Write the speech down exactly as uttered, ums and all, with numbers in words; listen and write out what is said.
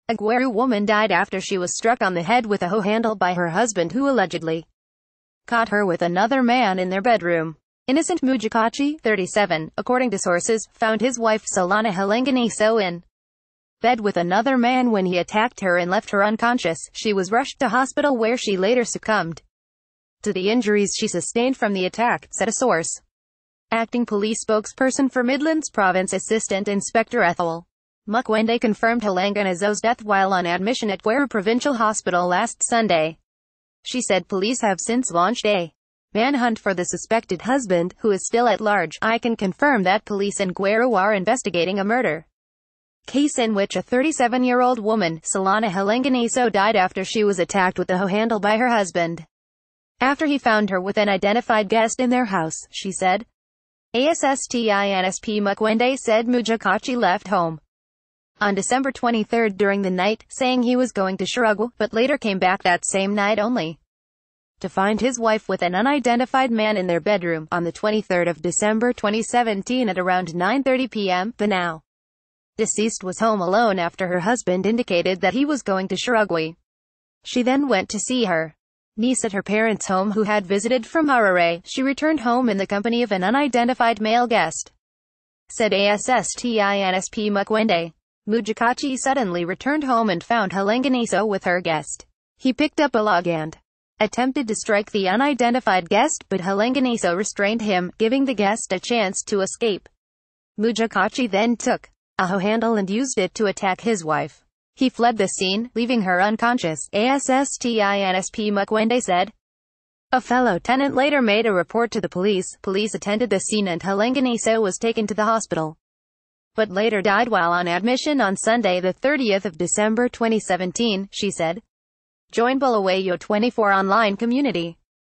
A Gweru woman died after she was struck on the head with a hoe handle by her husband, who allegedly caught her with another man in their bedroom. Innocent Mujakachi, thirty-seven, according to sources, found his wife Solana Halenganiso in bed with another man when he attacked her and left her unconscious. She was rushed to hospital where she later succumbed to the injuries she sustained from the attack, said a source. Acting police spokesperson for Midlands Province Assistant Inspector Ethel Mukwende confirmed Halenganiso's death while on admission at Gweru Provincial Hospital last Sunday. She said police have since launched a manhunt for the suspected husband, who is still at large. I can confirm that police in Gweru are investigating a murder case in which a thirty-seven-year-old woman, Solana Halenganiso, died after she was attacked with a hoe handle by her husband after he found her with an identified guest in their house, she said. ASSTINSP Mukwende said Mujakachi left home on December twenty-third during the night, saying he was going to Shirugwa, but later came back that same night only to find his wife with an unidentified man in their bedroom. On the twenty-third of December twenty seventeen at around nine thirty p m, the now deceased was home alone after her husband indicated that he was going to Shirugwa. She then went to see her niece at her parents' home, who had visited from Harare. She returned home in the company of an unidentified male guest, said ASSTINSP Mukwende. Mujakachi suddenly returned home and found Halenganiso with her guest. He picked up a log and attempted to strike the unidentified guest, but Halenganiso restrained him, giving the guest a chance to escape. Mujakachi then took a hoe handle and used it to attack his wife. He fled the scene, leaving her unconscious, ASSTINSP Mukwende said. A fellow tenant later made a report to the police. Police attended the scene and Halenganiso was taken to the hospital, but later died while on admission on Sunday the thirtieth of December twenty seventeen, she said. Join Bulawayo twenty-four online community.